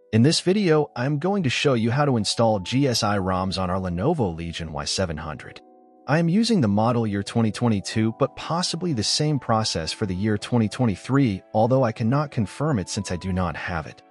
In this video, I'm going to show you how to install GSI ROMs on our Lenovo Legion Y700. I am using the model year 2022, but possibly the same process for the year 2023, although I cannot confirm it since I do not have it.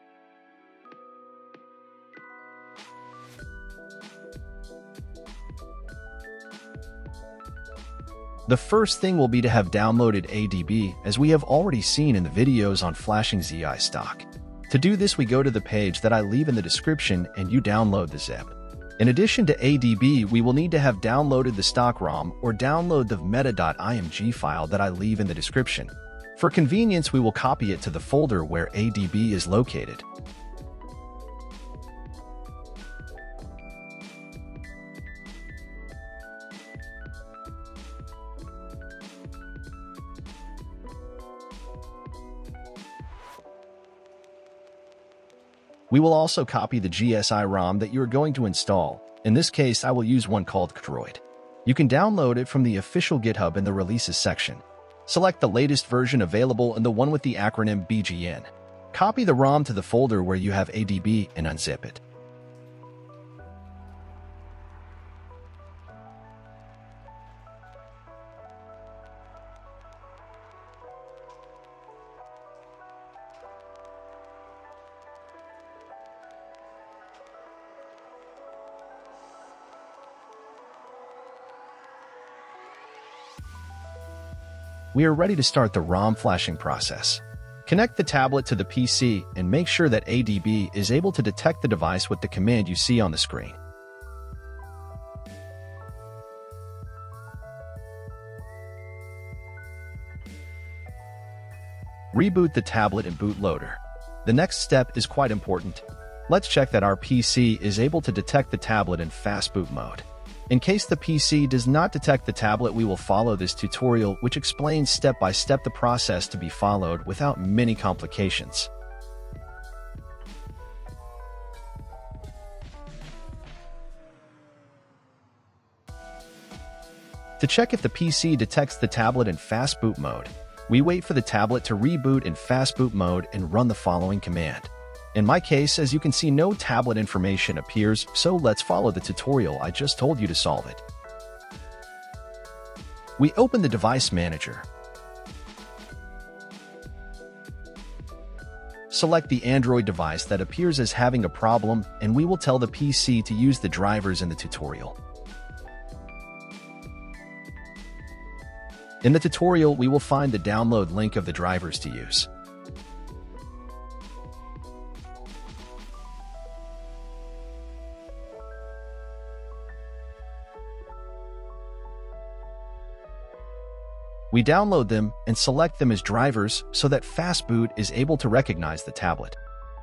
The first thing will be to have downloaded ADB, as we have already seen in the videos on flashing ZI stock. To do this, we go to the page that I leave in the description and you download the zip. In addition to ADB, we will need to have downloaded the stock ROM or download the meta.img file that I leave in the description. For convenience, we will copy it to the folder where ADB is located. We will also copy the GSI ROM that you are going to install. In this case, I will use one called CRDROID. You can download it from the official GitHub in the Releases section. Select the latest version available and the one with the acronym BGN. Copy the ROM to the folder where you have ADB and unzip it. We are ready to start the ROM flashing process. Connect the tablet to the PC and make sure that ADB is able to detect the device with the command you see on the screen. Reboot the tablet in bootloader. The next step is quite important. Let's check that our PC is able to detect the tablet in fast boot mode. In case the PC does not detect the tablet, we will follow this tutorial, which explains step by step the process to be followed without many complications. To check if the PC detects the tablet in fast boot mode, we wait for the tablet to reboot in fast boot mode and run the following command. In my case, as you can see, no tablet information appears, so let's follow the tutorial I just told you to solve it. We open the device manager. Select the Android device that appears as having a problem, and we will tell the PC to use the drivers in the tutorial. In the tutorial, we will find the download link of the drivers to use. We download them and select them as drivers so that Fastboot is able to recognize the tablet.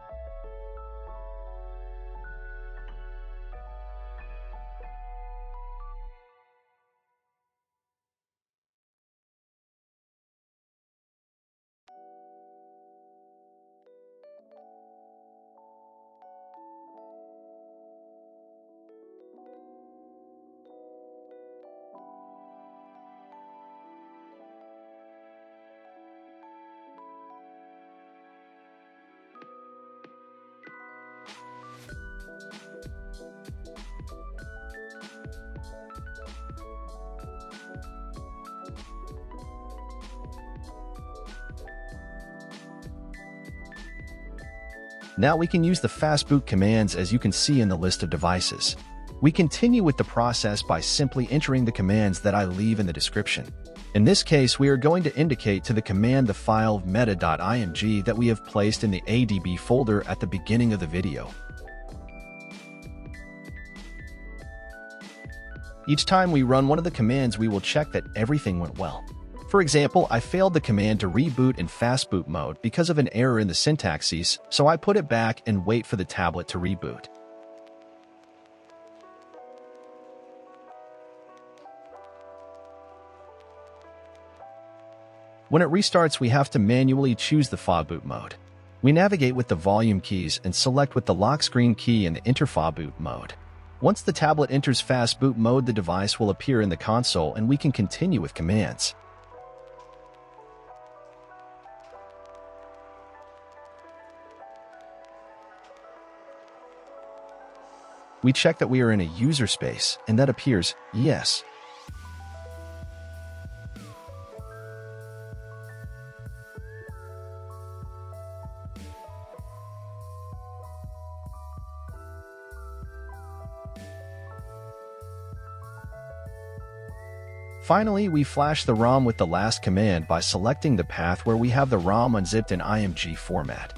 Now we can use the fastboot commands as you can see in the list of devices. We continue with the process by simply entering the commands that I leave in the description. In this case, we are going to indicate to the command the file meta.img that we have placed in the ADB folder at the beginning of the video. Each time we run one of the commands, we will check that everything went well. For example, I failed the command to reboot in fastboot mode because of an error in the syntaxes, so I put it back and wait for the tablet to reboot. When it restarts, we have to manually choose the fastboot mode. We navigate with the volume keys and select with the lock screen key in the enter fastboot mode. Once the tablet enters fastboot mode, the device will appear in the console and we can continue with commands. We check that we are in a user space, and that appears yes. Finally, we flash the ROM with the last command by selecting the path where we have the ROM unzipped in IMG format.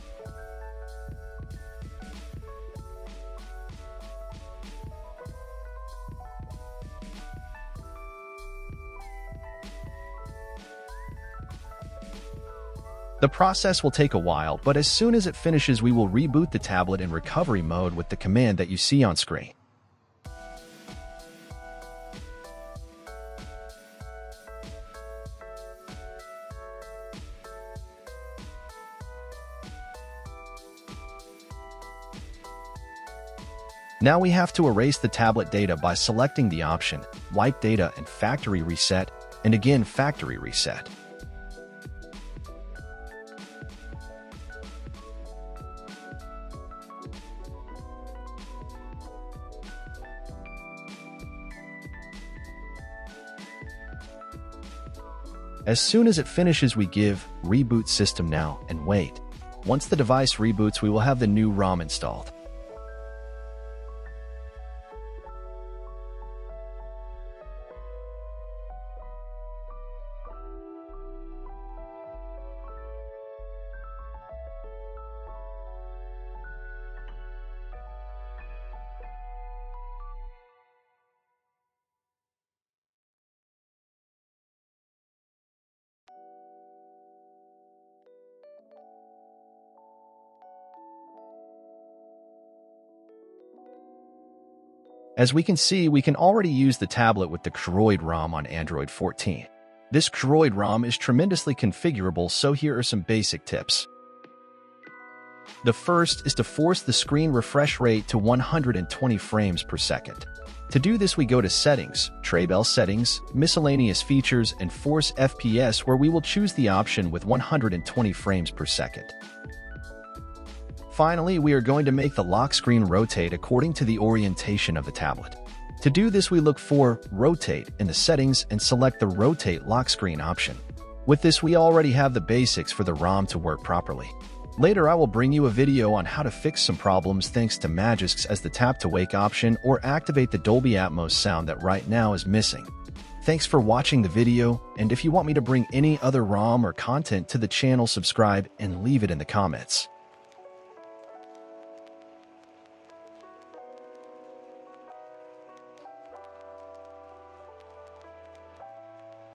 The process will take a while, but as soon as it finishes, we will reboot the tablet in recovery mode with the command that you see on screen. Now we have to erase the tablet data by selecting the option Wipe Data and Factory Reset, and again Factory Reset. As soon as it finishes, we give Reboot System Now and wait. Once the device reboots, we will have the new ROM installed. As we can see, we can already use the tablet with the CRDROID ROM on Android 14. This CRDROID ROM is tremendously configurable, so here are some basic tips. The first is to force the screen refresh rate to 120 frames per second. To do this, we go to Settings, Traybell Settings, Miscellaneous Features, and Force FPS, where we will choose the option with 120 frames per second. Finally, we are going to make the lock screen rotate according to the orientation of the tablet. To do this, we look for Rotate in the settings and select the Rotate Lock Screen option. With this, we already have the basics for the ROM to work properly. Later, I will bring you a video on how to fix some problems thanks to Magisk as the Tap to Wake option or activate the Dolby Atmos sound that right now is missing. Thanks for watching the video, and if you want me to bring any other ROM or content to the channel, subscribe and leave it in the comments.